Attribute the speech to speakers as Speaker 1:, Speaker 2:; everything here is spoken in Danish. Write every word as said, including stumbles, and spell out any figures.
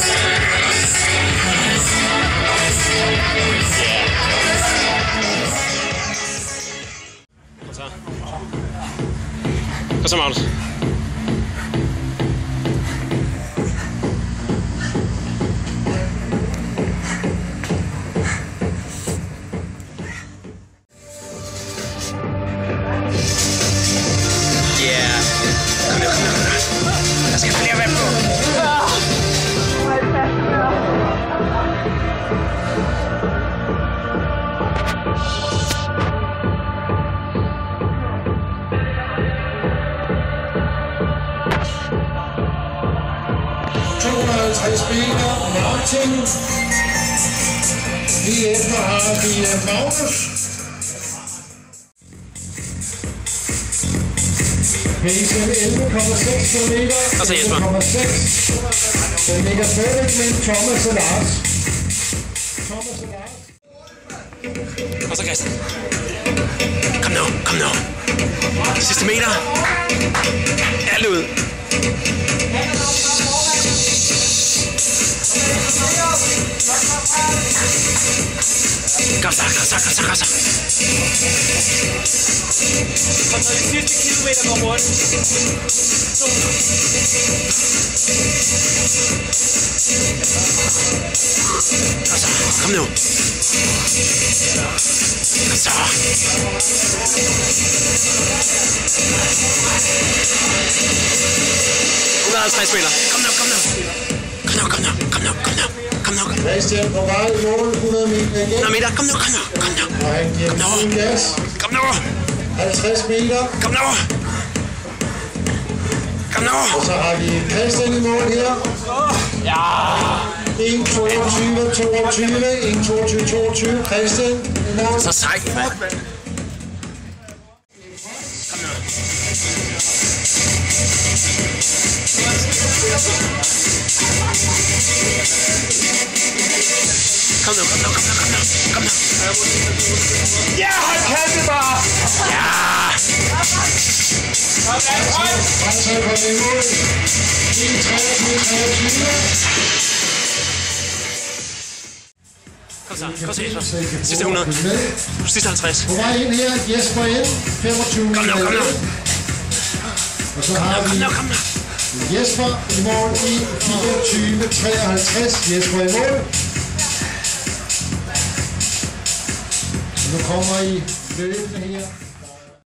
Speaker 1: Kom så, Magnus. Yeah. Kom nu, kom nu, kom nu. Der skal flere vand på.
Speaker 2: to hundrede og halvtreds meter Martin. Lige efter har vi Magnus. Pace elleve komma seks kilometer.
Speaker 1: Og så Jesper.
Speaker 2: elleve komma seks. Den ligger stadig mellem Thomas og Lars. Thomas og Lars.
Speaker 1: Og så Christian. Kom nu, kom nu. Sidste meter. Alt ud. Kom så, kom så, kom så, kom så.
Speaker 3: Og når de sidste kilometer går rundt.
Speaker 1: Kom så, kom nu. Kom så. hundrede og halvtreds meter. Kom nu, kom nu. Kom nu, kom nu, kom nu, kom nu. Kom nu, kom nu.
Speaker 2: Christian på vej i mål, hundrede meter igen.
Speaker 1: hundrede meter, kom nu, kom nu, kom nu.
Speaker 2: Og han giver
Speaker 1: Kom nu.
Speaker 2: fuld gas.
Speaker 1: Kom nu.
Speaker 2: halvtreds meter.
Speaker 1: Kom nu. Kom nu.
Speaker 2: Og så har vi Christian i mål her.
Speaker 1: Ja.
Speaker 2: en toogtyve toogtyve, en toogtyve toogtyve. Christian i mål.
Speaker 1: Så sej, mand. Kom nu. Kom nu, kom nu, kom nu, kom nu, kom nu.
Speaker 3: Ja, hold kæmpe bare!
Speaker 1: Ja!
Speaker 2: Fransen kommer i mål. en treogtyve treogtyve.
Speaker 1: Kom så, kom så Jesper. Sidste hundrede. Sidste halvtreds.
Speaker 2: På vej ind her, Jesper ind. femogtyve
Speaker 1: Kom nu, kom nu.
Speaker 2: Og så har
Speaker 1: Kom
Speaker 2: vi
Speaker 1: nu, kom nu.
Speaker 2: Jesper i mål i fireogtyve treoghalvtreds. Jesper i mål. Nu kommer I løbende her.